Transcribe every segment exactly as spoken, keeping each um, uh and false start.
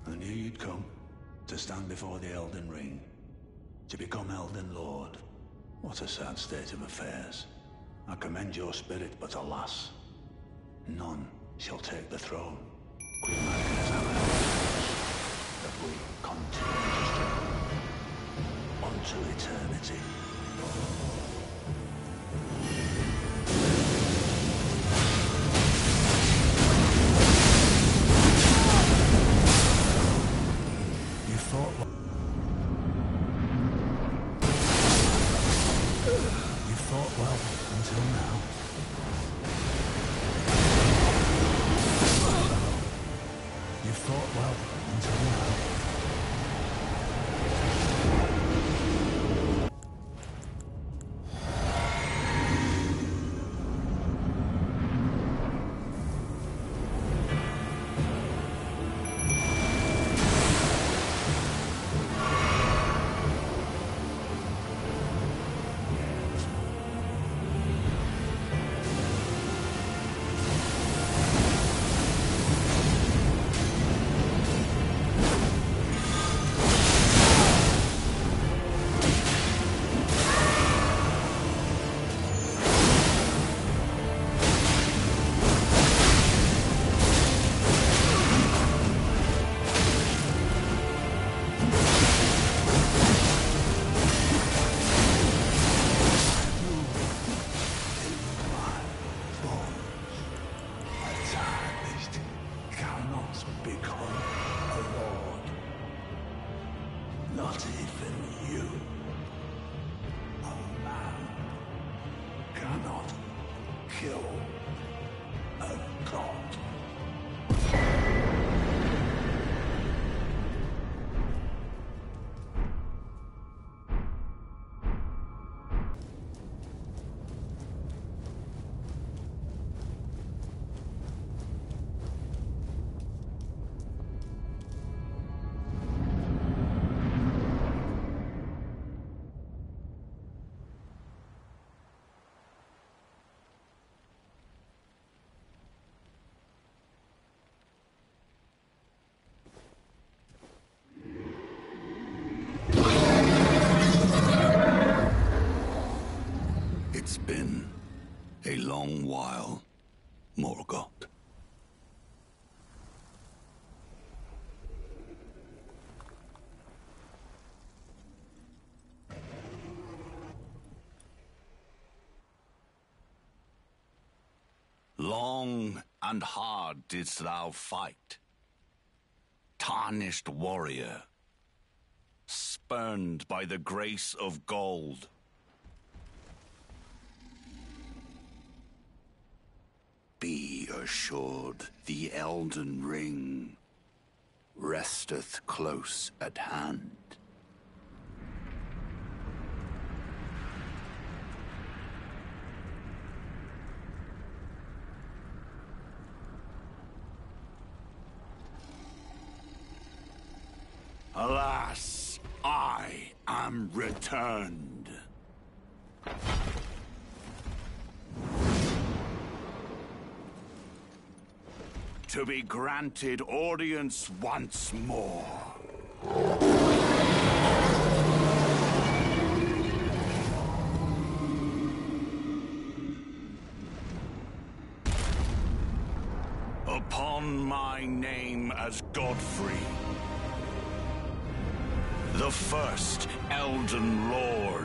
I knew you'd come to stand before the Elden Ring, to become Elden Lord. What a sad state of affairs. I commend your spirit, but alas, none shall take the throne. Queen Mary has our that we continue to struggle unto eternity. You thought You thought well until now. You thought well until now. Not even you, a man, cannot kill a god. It's been a long while, Morgoth. Long and hard didst thou fight, tarnished warrior, spurned by the grace of gold. Be assured the Elden Ring resteth close at hand. Alas, I am returned. To be granted audience once more. Upon my name as Godfrey, the first Elden Lord.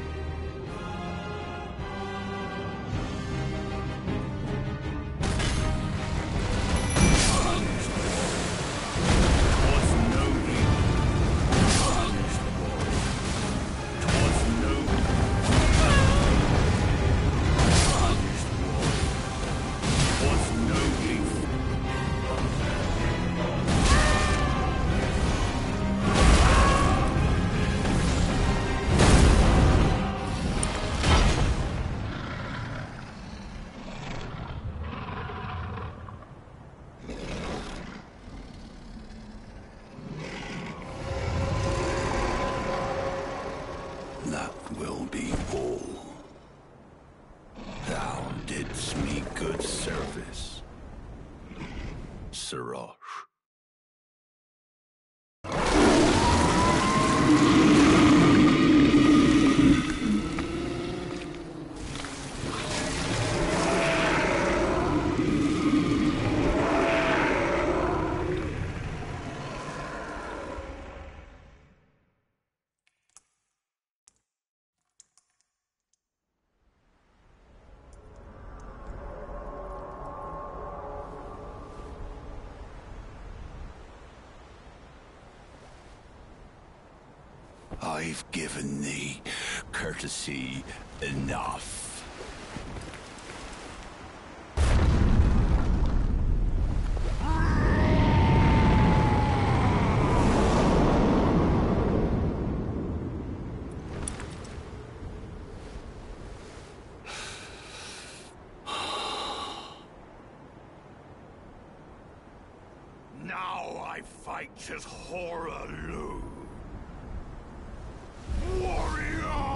That will be all. Thou didst me good service, Sirach. I've given thee courtesy enough. Now I fight as Horaloo. Warrior!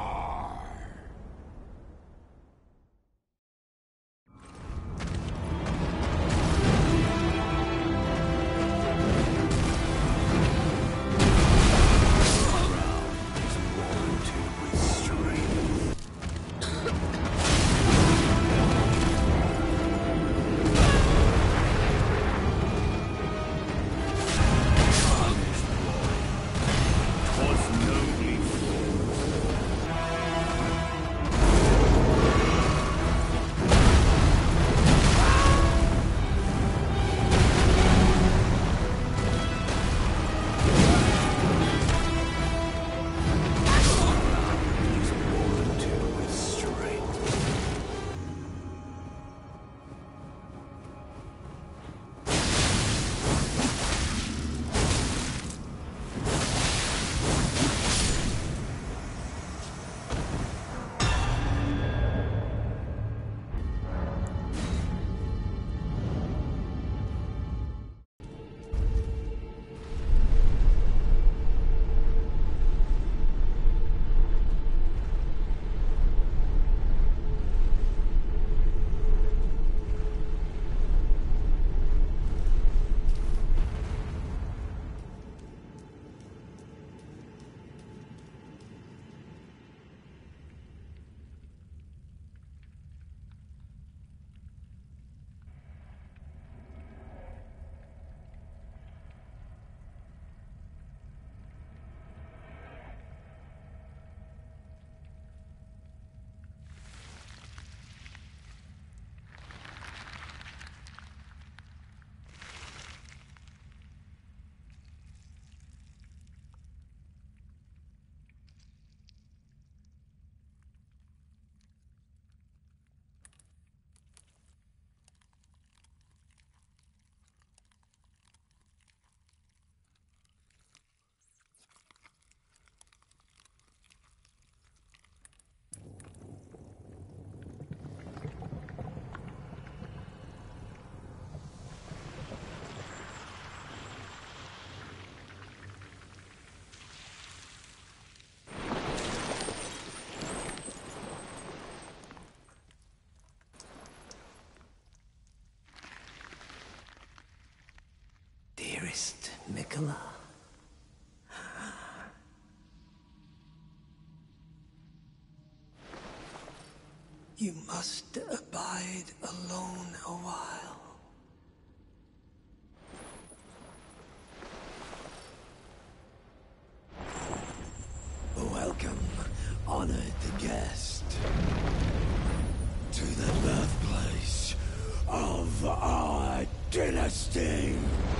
Dearest Mikola, you must abide alone a while. Welcome, honored guest, to the birthplace of our dynasty.